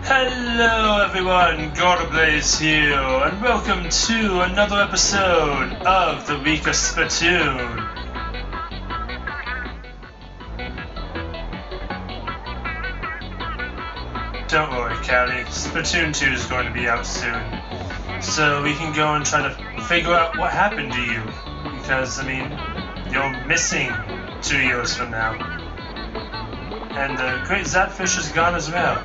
Hello everyone, Gordablaze here, and welcome to another episode of the week of Splatoon. Don't worry, Callie, Splatoon 2 is going to be out soon, so we can go and try to figure out what happened to you, because, I mean, you're missing 2 years from now, and the great Zapfish is gone as well.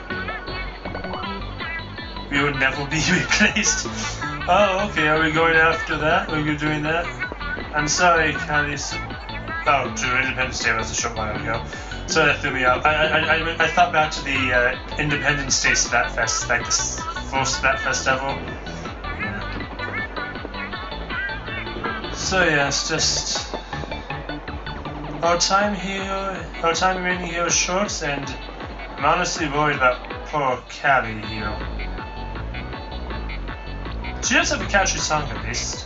We would never be replaced. Oh, okay, are we going after that? Are you doing that? I'm sorry, Callie. Oh, true, Independence Day was a short while ago. So that threw me out. I thought back to the Independence Day Splatfest, like the first Splatfest ever. Yeah. So yeah, it's just our time remaining here is short, and I'm honestly worried about poor Callie here. She does have a catchy song at least.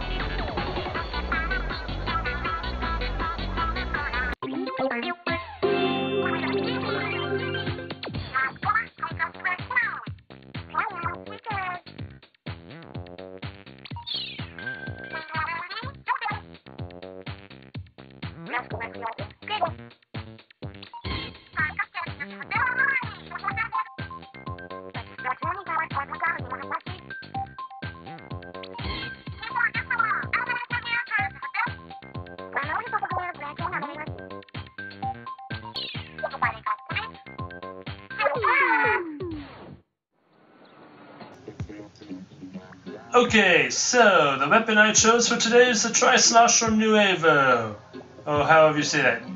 Okay, so the weapon I chose for today is the Tri-Slosher Nouveau. Oh, however you say that.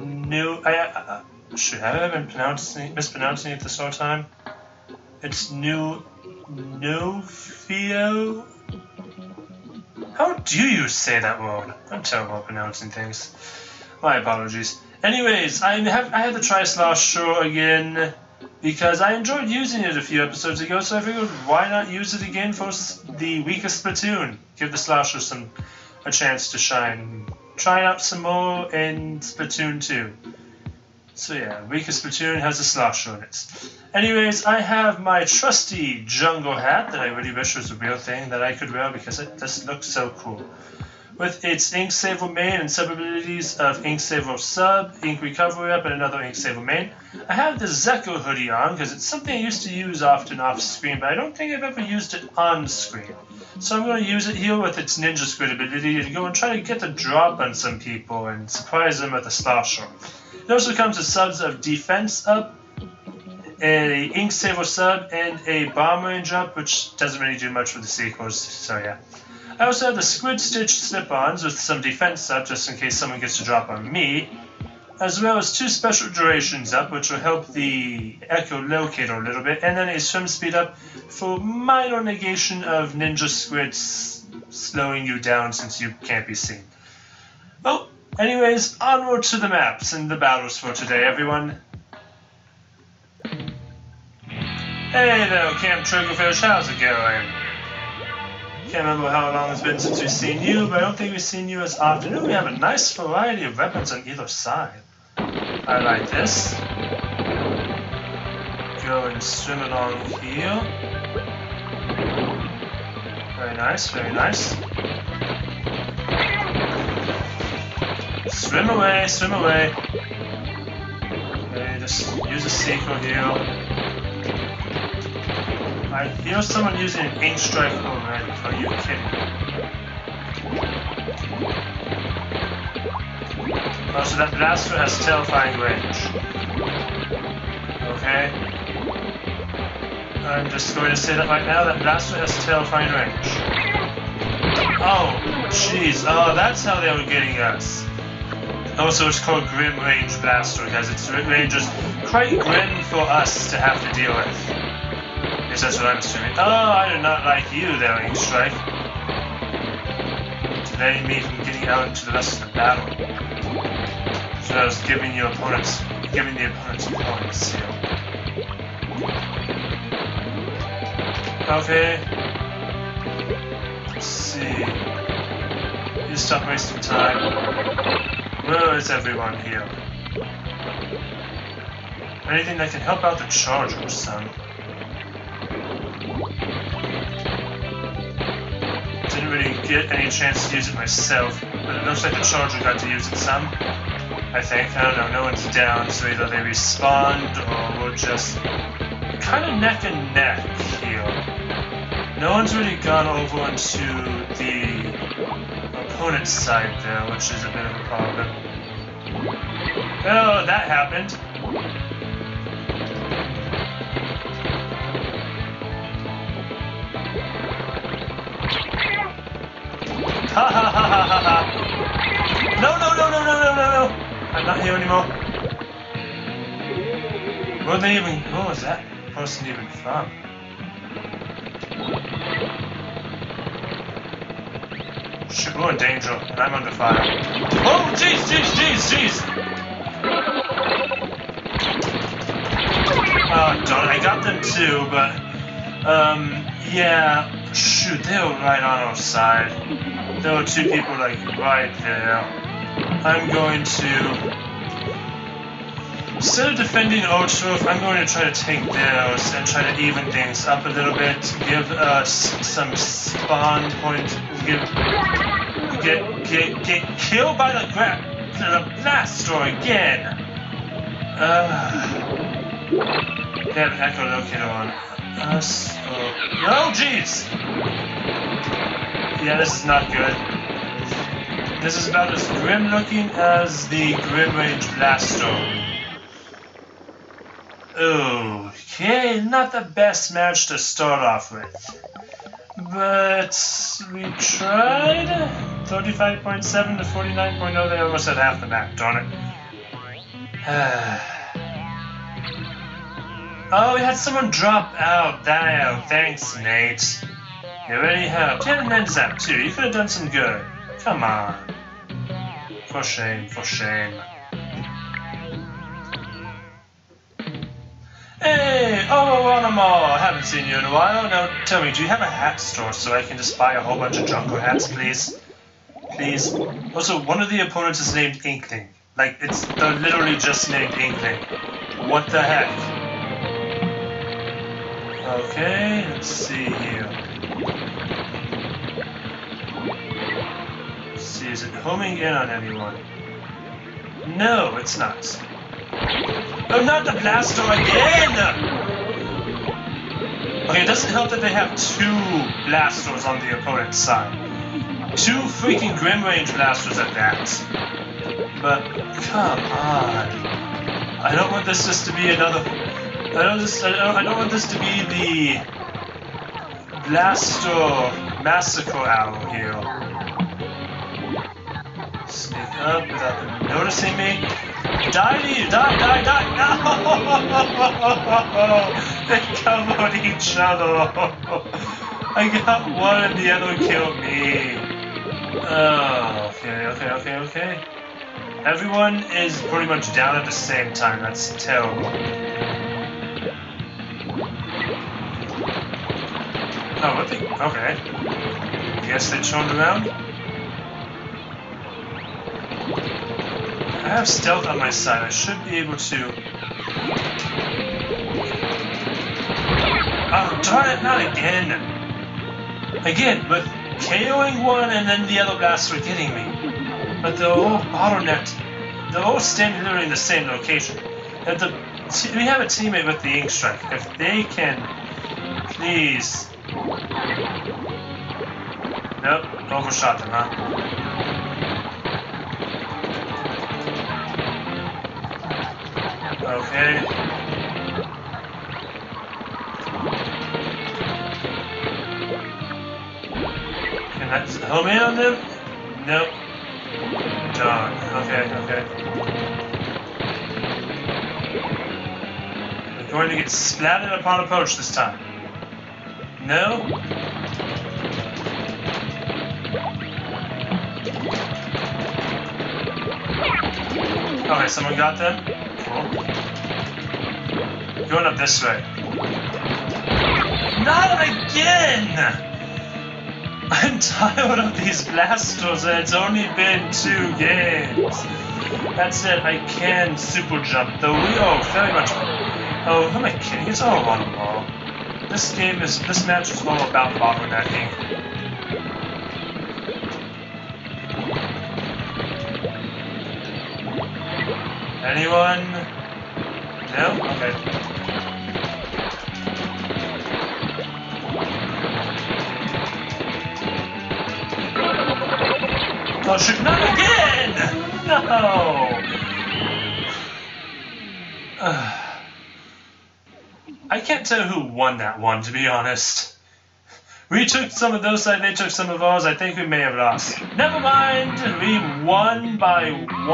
Should I have been mispronouncing it this whole time? It's Nouveau? How do you say that word? I'm terrible at pronouncing things. My apologies. Anyways, I had the Tri-Slosher again because I enjoyed using it a few episodes ago, so I figured why not use it again for the week of Splatoon? Give the Slosher a chance to shine. Try out some more in Splatoon 2. So yeah, week of Splatoon has a Slosher in it. Anyways, I have my trusty jungle hat that I really wish was a real thing that I could wear because it just looks so cool. With its Ink Saver main and sub abilities of Ink Saver Sub, Ink Recovery Up, and another Ink Saver main. I have the Zekko hoodie on because it's something I used to use often off screen, but I don't think I've ever used it on screen. So I'm going to use it here with its Ninja Squid ability to go and try to get the drop on some people and surprise them with a Slosher. It also comes with subs of Defense Up, a Ink Saver Sub, and a Bomb Range Up, which doesn't really do much for the sequels, so yeah. I also have the Squid-Stich Slip-Ons with some defense up just in case someone gets to drop on me, as well as 2 special durations up which will help the Echo locate a little bit, and then a swim speed up for minor negation of Ninja Squids slowing you down since you can't be seen. Well, anyways, onward to the maps and the battles for today, everyone. Hey there, Camp Triggerfish, how's it going? Can't remember how long it's been since we've seen you, but I don't think we've seen you as often. Ooh, we have a nice variety of weapons on either side. I like this. Go and swim along here. Very nice, very nice. Swim away, swim away. Okay, just use a sequel here. I hear someone using an Ink Strike already. Are you kidding me? Oh, so that blaster has terrifying range. Okay. I'm just going to say that right now, that blaster has terrifying range. Oh, jeez. Oh, that's how they were getting us. Also, it's called Grim Range Blaster, because its range is quite grim for us to have to deal with. Yes, that's what I'm assuming. Oh, I do not like you there, Ink Strike. Delaying me from getting out into the rest of the battle. So I was giving the opponents points here. Okay. Let's see. You stop wasting time. Where is everyone here? Anything that can help out the charger, son. Didn't really get any chance to use it myself, but it looks like the charger got to use it some. I think. I don't know. No one's down, so either they respawned or we're just kind of neck and neck here. No one's really gone over into the opponent's side there, which is a bit of a problem. Oh, that happened. Ha ha ha ha ha ha! No, no, no, no, no, no, no, no! I'm not here anymore. Where they even? Where was that person even from? Shit, we're in danger, and I'm under fire. Oh, jeez, jeez, jeez, jeez! Oh, darn it, I got them too, but yeah. Shoot, they were right on our side. There were two people like right there. I'm going to, instead of defending our turf, I'm going to try to take theirs and try to even things up a little bit. Give us some spawn point. Get killed by the blaster again. They have an echolocator on us. No, jeez. Yeah, this is not good. This is about as grim looking as the Grim Range Blaster. Okay, not the best match to start off with. But we tried. 35.7 to 49.0, they almost had half the map, darn it. Oh, we had someone drop out. Damn, thanks, mate. You already helped. You had an end zap too. You could have done some good. Come on. For shame, for shame. Hey, Arowana Mall. I haven't seen you in a while. Now, tell me, do you have a hat store so I can just buy a whole bunch of Junko hats, please? Please. Also, one of the opponents is named Inkling. Like, they're literally just named Inkling. What the heck? Okay, let's see here. Let's see, is it homing in on anyone? No, it's not. Oh, not the blaster again! Okay, it doesn't help that they have two blasters on the opponent's side. Two freaking Grim Range blasters at that. But, come on. I don't want this just to be another... I don't want this to be the Blaster Massacre Hour here. Sneak up without them noticing me. Die! No! They covered each other. I got one and the other killed me. Oh, okay. Everyone is pretty much down at the same time. That's terrible. Oh, what the? Okay. I guess they turned around. I have stealth on my side. I should be able to. Oh, darn it! Not again. Again, with KOing one and then the other blaster getting me. But they're all bottlenecked. They're all standing literally in the same location. And we have a teammate with the ink strike. If they can, please. Nope, overshot them, huh? Okay. Can I home in on them? Nope. Darn. Okay. We're going to get splattered upon approach this time. No? Okay, someone got them? Cool. Going up this way. Not again! I'm tired of these blasters and it's only been 2 games. That's it, I can super jump though. Very much. Oh, who am I kidding? It's all Arowana Mall. This match is all about bottlenecking. Anyone? No? Okay. Oh shoot, not again! No! I can't tell who won that one, to be honest. We took some of those side, they took some of ours. I think we may have lost. Never mind, we won by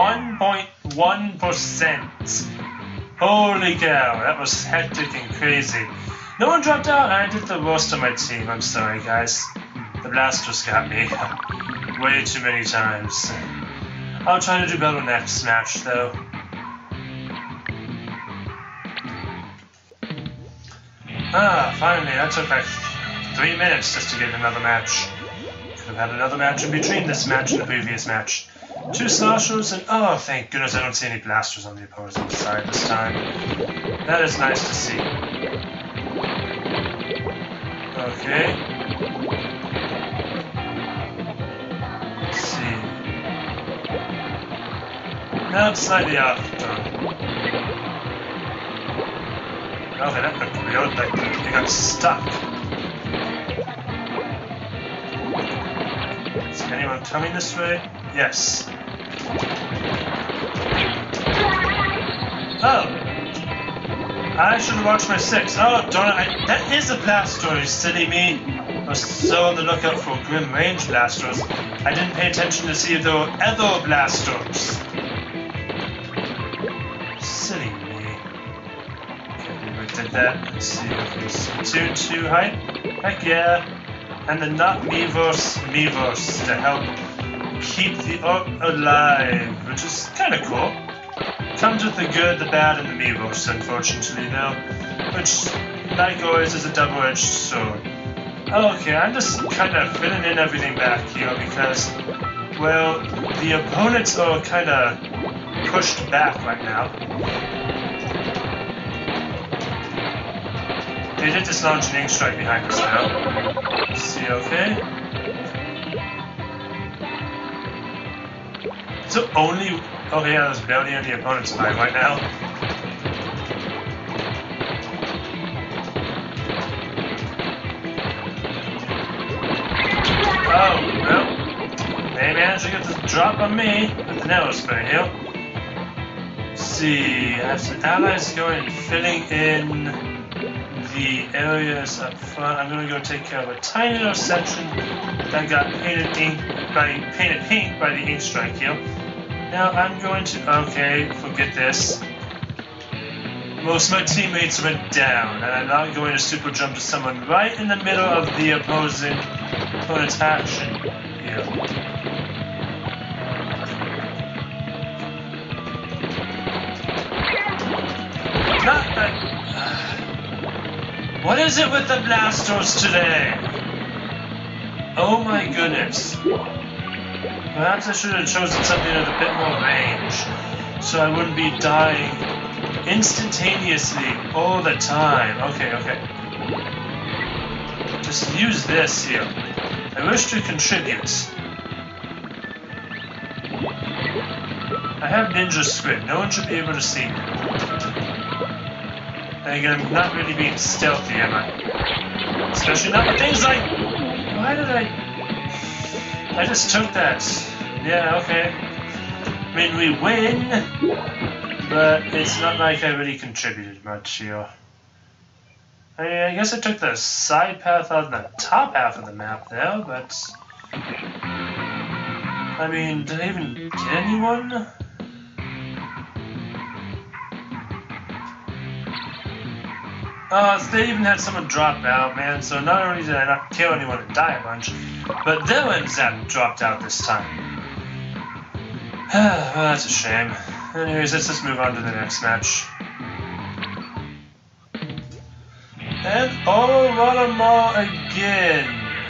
1.1%. Holy cow, that was hectic and crazy. No one dropped out, I did the worst on my team. I'm sorry, guys. The blasters got me way too many times. I'll try to do better next match, though. Finally, that took like 3 minutes just to get another match. Could have had another match in between this match and the previous match. 2 sloshers and oh, thank goodness I don't see any blasters on the opposing side this time. That is nice to see. Okay. Let's see. Now it's slightly off. Okay, that looked weird, like they got stuck. Is anyone coming this way? Yes. Oh! I should have watched my 6. Oh, darn it. That is a blaster, you silly me. I was so on the lookout for grim range blasters. I didn't pay attention to see if there were other blasters. Silly me. Did that. Let's see. Okay, so 2 height. Heck yeah. And the not Miiverse to help keep the art alive, which is kind of cool. Comes with the good, the bad, and the Miiverse, unfortunately, though. Which, like always, is a double-edged sword. Okay, I'm just kind of filling in everything back here because, well, the opponents are kind of pushed back right now. They did just launch an ink strike behind us now. Let's see, okay. So only... Oh yeah, there's barely on the opponent's side right now. Oh, well. They managed to get the drop on me with the narrow spray here. Let's see, I have some allies going and filling in the areas up front. I'm going to go take care of a tiny little section that got painted pink by the ink strike here. Now I'm going to... Okay, forget this. Most of my teammates went down, and I'm not going to super jump to someone right in the middle of the opponent's action here. Not that... What is it with the blasters today? Oh my goodness. Perhaps I should have chosen something with a bit more range, so I wouldn't be dying instantaneously all the time. Okay. Just use this here. I wish to contribute. I have Ninja Squid. No one should be able to see me. And again, I'm not really being stealthy, am I? Especially not with things like... Why did I just took that. Yeah, okay. I mean, we win, but it's not like I really contributed much here. I guess I took the side path on the top half of the map there, but... I mean, did I even get anyone? Oh, they even had someone drop out, man, so not only did I not kill anyone and die a bunch, but villains that dropped out this time. Well, that's a shame. Anyways, let's just move on to the next match. And Arowana Mall again!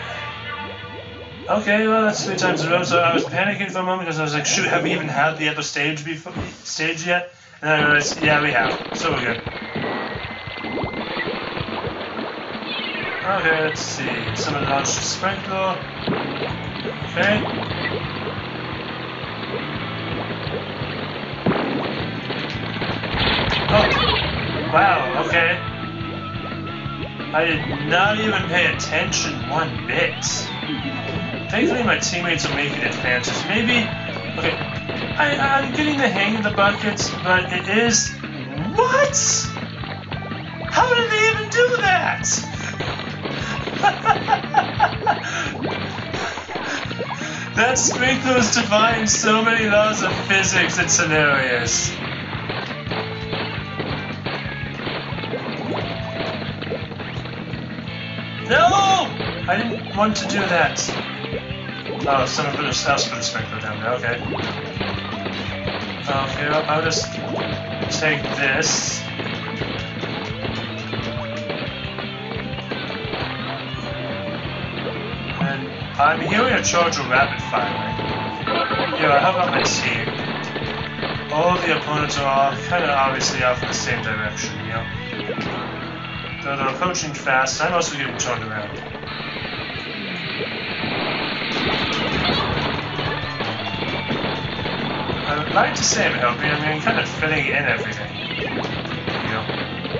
Okay, well that's 3 times in a row, so I was panicking for a moment because I was like, shoot, have we even had the other stage yet? And then I realized, yeah, we have, so we're good. Okay, let's see. Someone launched a sprinkler. Okay. Oh, wow, okay. I did not even pay attention one bit. Thankfully my teammates are making advances. Maybe, okay, I'm getting the hang of the buckets, but it is, what? How did they even do that? That sprinklers define so many laws of physics and scenarios. No! I didn't want to do that. Oh, someone else put a sprinkler down there, okay. Okay, I'll just take this. And I'm hearing a charge of rapid firing. Yeah, how about my team? All the opponents are kind of obviously off in the same direction, you know? Though they're approaching fast, I'm also getting turned around. I would like to say I'm helping, I mean, I'm kind of filling in everything. You know?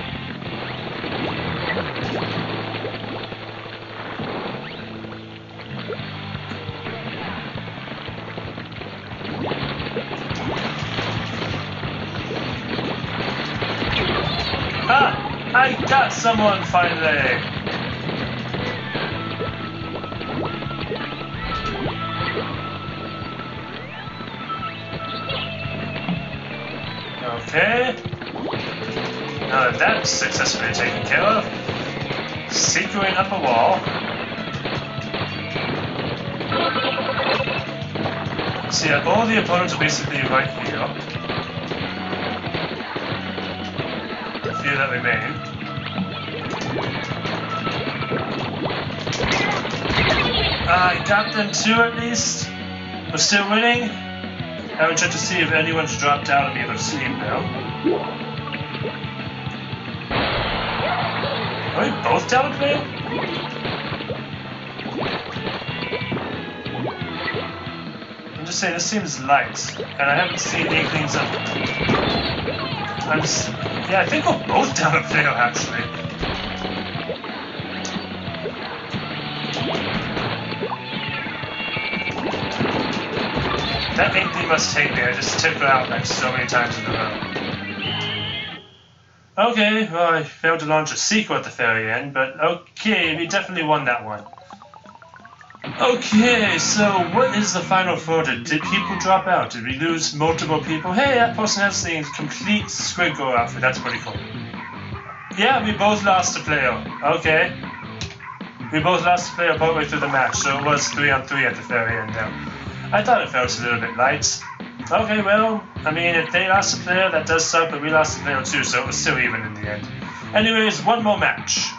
Ah! I got someone finally! Okay. Now that that's successfully taken care of, securing up a wall. So yeah, all the opponents are basically right here. A few that remain. I got them two at least. We're still winning. I would check to see if anyone's dropped out of the other team now. Are we both down a player? I'm just saying, this seems light, and I haven't seen inklings of... Yeah, I think we're both down a player, actually. That inkling must take me. I just took her out like so many times in a row. Okay, well, I failed to launch a sequel at the very end, but okay, we definitely won that one. Okay, so what is the final verdict? Did people drop out? Did we lose multiple people? Hey, that person has the complete Squid-Go outfit. That's pretty cool. Yeah, we both lost a player. Okay. We both lost a player partway through the match, so it was 3-on-3 at the very end now. I thought it felt a little bit light. Okay, well, I mean, if they lost a player, that does suck, but we lost a player too, so it was still even in the end. Anyways, one more match.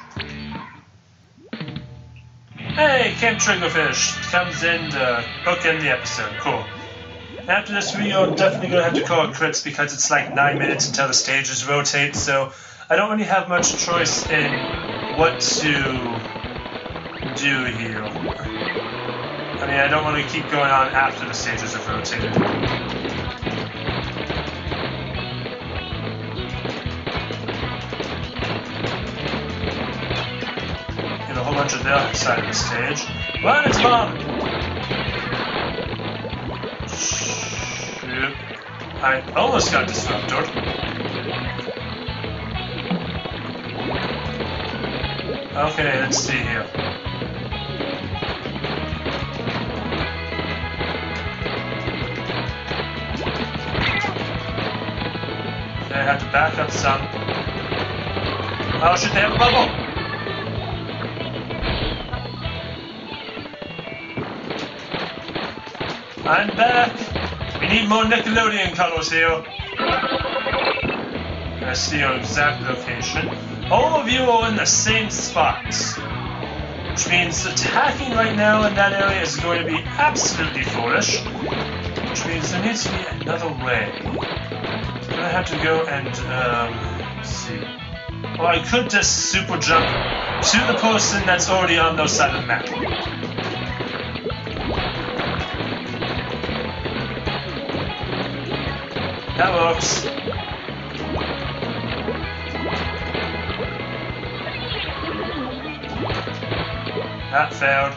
Hey, Camp Triggerfish comes in to bookend the episode. Cool. After this video, I'm definitely going to have to call it quits because it's like 9 minutes until the stages rotate, so I don't really have much choice in what to do here. I mean, I don't want to keep going on after the stages have rotated. Get a whole bunch of their side of the stage. Run, it's bomb! Shoot. I almost got disrupted. Okay, let's see here. I have to back up some. Oh shit, they have a bubble! I'm back! We need more Nickelodeon colors here. I see your exact location. All of you are in the same spot. Which means attacking right now in that area is going to be absolutely foolish. Which means there needs to be another way. I'm gonna have to go and, let's see. Or I could just super jump to the person that's already on those side of the map. That works. That failed.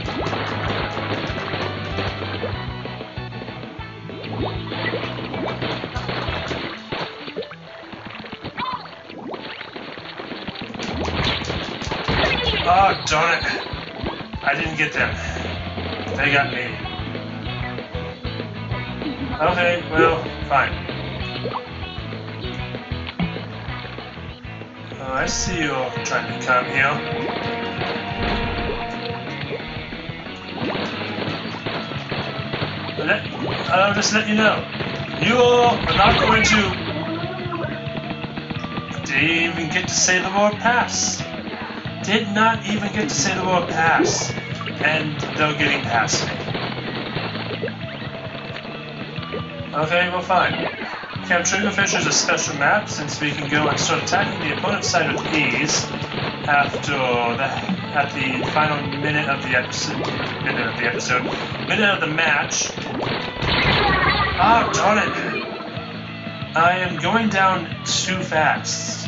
Oh, darn it. I didn't get them. They got me. Okay, well, fine. Oh, I see you all trying to come here. I'll just let you know. You all are not going to... Didn't even get to say the word pass. Did not even get to say the word pass. And they're getting past me. Okay, well fine. Camp Triggerfish is a special map since we can go and start attacking the opponent's side with ease at the final minute of the match. Oh, darn it. I am going down too fast.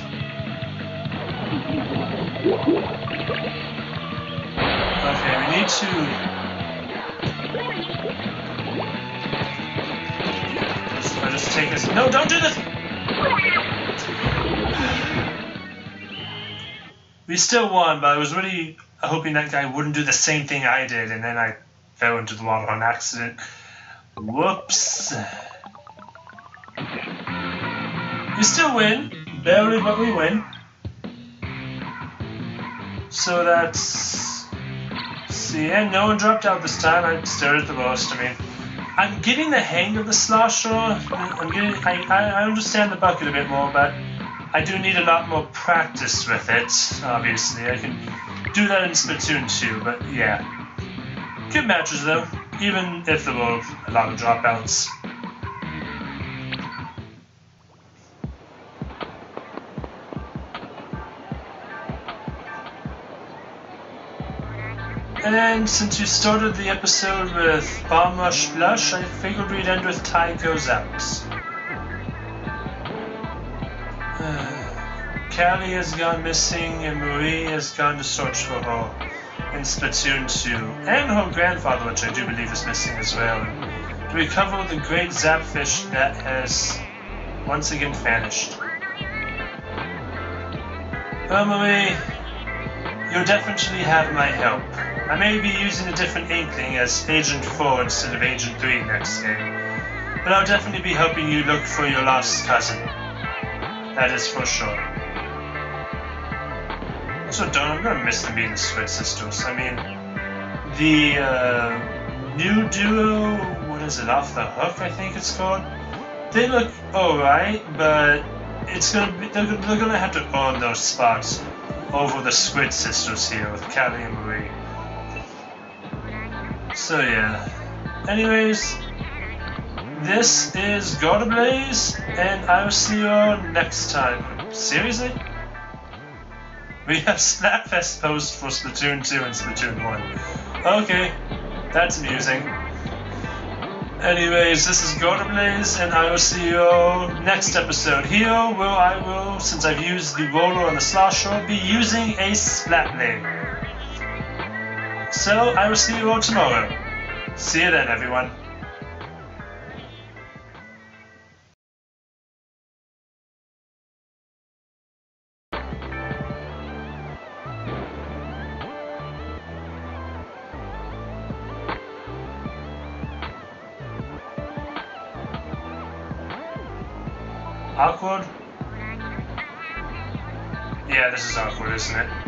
Okay, we need to... I'll just take this... No, don't do this! We still won, but I was really hoping that guy wouldn't do the same thing I did, and then I fell into the water on accident. Whoops. We still win. Barely, but we win. So that's... See, and no one dropped out this time. I stared at the most. I mean, I'm getting the hang of the slosher. I understand the bucket a bit more, but I do need a lot more practice with it, obviously. I can do that in Splatoon 2, but yeah. Good matches, though, even if there were a lot of dropouts. And since you started the episode with Bomb Rush Blush, I figured we'd end with Tide Goes Out. Callie has gone missing and Marie has gone to search for her in Splatoon 2. And her grandfather, which I do believe is missing as well. To recover the great Zapfish that has once again vanished. Well, Marie, you'll definitely have my help. I may be using a different inkling as Agent 4 instead of Agent 3 next game. But I'll definitely be helping you look for your lost cousin. That is for sure. Also, I'm gonna miss them being the Squid-Sisters. I mean, the new duo, what is it, Off the Hook, I think it's called? They look alright, but it's gonna be, they're gonna have to earn those spots over the Squid-Sisters here with Callie and Marie. So yeah. Anyways, this is Gotta Blaze, and I will see you all next time. Seriously? We have Splatfest post for Splatoon 2 and Splatoon 1. Okay, that's amusing. Anyways, this is Gotta Blaze, and I will see you all next episode here, where I will, since I've used the roller on the slosher, be using a Splat Blade. So, I will see you all tomorrow. See you then, everyone. Awkward? Yeah, this is awkward, isn't it?